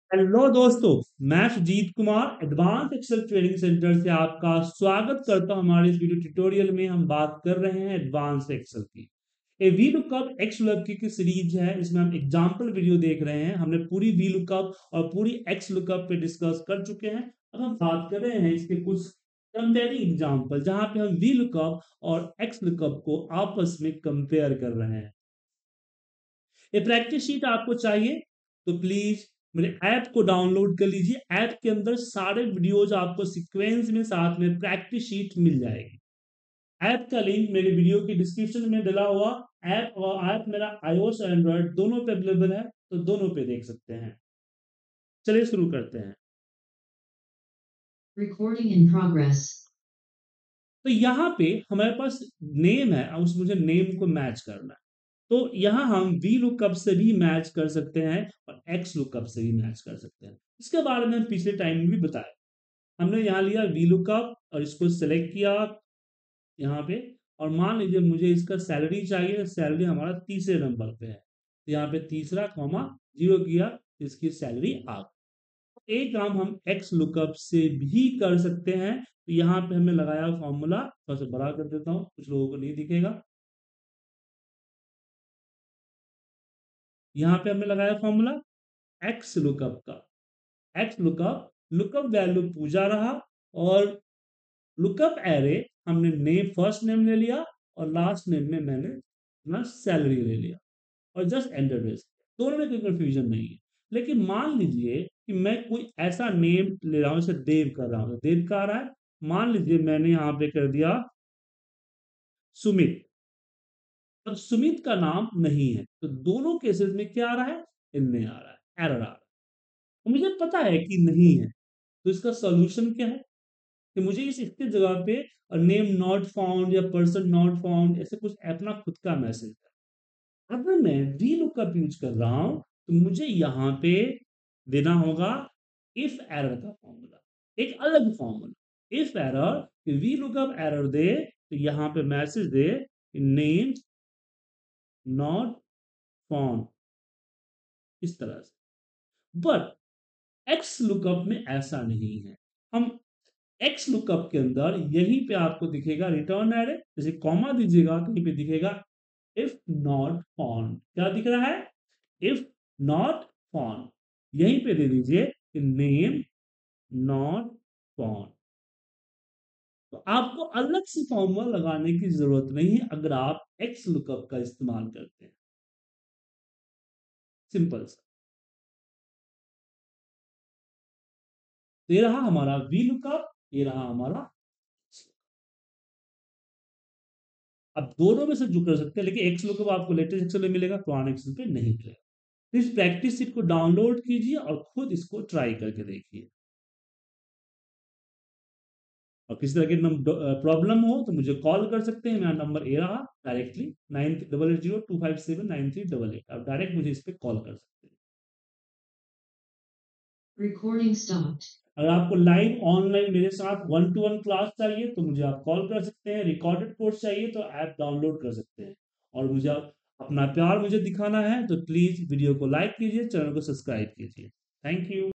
Hello दोस्तों, मैं Sujeet Kumar advance Excel training centre से आपका स्वागत करता हूं। हमारे इस वीडियो ट्यूटोरियल में हम बात कर रहे हैं एडवांस एक्सेल की। ये वी लुकअप एक्स लुकअप की सीरीज है। इसमें हम एग्जांपल वीडियो देख रहे हैं। हमने पूरी वी लुकअप और पूरी एक्स लुकअप पे डिस्कस कर चुके हैं। अब हम बात कर रहे हैं इसके कुछ कंपेयरिंग एग्जांपल, जहां पे हम वी लुकअप और एक्स लुकअप को आपस में कंपेयर कर रहे हैं। ये प्रैक्टिस शीट आपको चाहिए तो प्लीज मेरे ऐप को डाउनलोड कर लीजिए। ऐप के अंदर सारे वीडियोज आपको सीक्वेंस में साथ में प्रैक्टिस शीट मिल जाएगी। ऐप का लिंक मेरे वीडियो की डिस्क्रिप्शन में डला हुआ। ऐप मेरा iOS और एंड्रॉयड दोनों पे अवेलेबल है, तो दोनों पे देख सकते हैं। चलिए शुरू करते हैं। Recording in progress. तो यहाँ पे हमारे पास नेम है, अब उस मुझे नेम को मैच करना है। तो यहाँ हम वी लुकअप से भी मैच कर सकते हैं और एक्स लुकअप से भी मैच कर सकते हैं। इसके बारे में हम पिछले टाइम में भी बताया। हमने यहाँ लिया वी लुकअप और इसको सेलेक्ट किया यहाँ पे, और मान लीजिए मुझे इसका सैलरी चाहिए। सैलरी हमारा तीसरे नंबर पे है, तो यहाँ पे तीसरा कॉमा जीरो किया, इसकी सैलरी आ गई। एक काम हम एक्स लुकअप से भी कर सकते हैं। तो यहाँ पे हमने लगाया फॉर्मूला, थोड़ा सा बड़ा कर देता हूँ, कुछ लोगों को नहीं दिखेगा। यहाँ पे हमने लगाया फॉर्मूला एक्स लुकअप का। X lookup lookup value Pooja रहा, और लुकअप एरे हमने नेम फर्स्ट नेम ले लिया और लास्ट नेम में मैंने अपना सैलरी ले लिया और जस्ट एंटर प्रेस। दोनों में कोई कंफ्यूजन नहीं है। लेकिन मान लीजिए कि मैं कोई ऐसा नेम ले रहा हूं, जैसे देव कर रहा हूं, तो देव का आ रहा है। मान लीजिए मैंने यहां पे कर दिया सुमित, और सुमित का नाम नहीं है, तो दोनों केसेस में क्या आ रहा है? इनमें आ रहा है, एरर आ रहा है। तो मुझे पता है कि नहीं है, तो इसका सॉल्यूशन क्या है कि मुझे इसके जगह पे नेम नॉट फाउंड या पर्सन नॉट फाउंड ऐसे कुछ अपना खुद का मैसेज है। अगर मैं वी लुकअप यूज कर रहा हूं तो मुझे यहां पे देना होगा इफ एरर का फॉर्मूला, एक अलग formula. If error V lookup error दे तो यहां पे मैसेज दे नेम नॉट फाउंड, इस तरह से। बट एक्स लुकअप में ऐसा नहीं है। हम एक्स लुकअप के अंदर यहीं पे आपको दिखेगा रिटर्न एरे, जैसे कॉमा दीजिएगा कहीं पे दिखेगा इफ नॉट फाउंड। क्या दिख रहा है? If not found. यहीं पे दे दीजिए कि नेम नॉट फाउंड। तो आपको अलग से फॉर्मूला लगाने की जरूरत नहीं है अगर आप एक्स लुकअप का इस्तेमाल करते हैं। सिंपल सा। तो ये रहा हमारा वी लुकअप, ये रहा हमारा। अब दोनों में से जो कर सकते हैं, लेकिन एक्स लुकअप आपको लेटेस्ट एक्सेल में मिलेगा, पुराने एक्सेल पे नहीं मिलेगा। तो इस प्रैक्टिस सीट को डाउनलोड कीजिए और खुद इसको ट्राई करके देखिए। और किसी तरह की प्रॉब्लम हो तो मुझे कॉल कर सकते हैं। मेरा नंबर ए रहा डायरेक्टली 9802579388। आप डायरेक्ट मुझे इस पर कॉल कर सकते हैं। Recording stopped. अगर आपको लाइव ऑनलाइन मेरे साथ वन टू वन क्लास चाहिए तो मुझे आप कॉल कर सकते हैं। रिकॉर्डेड कोर्स चाहिए तो ऐप डाउनलोड कर सकते हैं। और मुझे अपना प्यार मुझे दिखाना है तो प्लीज वीडियो को लाइक कीजिए, चैनल को सब्सक्राइब कीजिए। Thank you.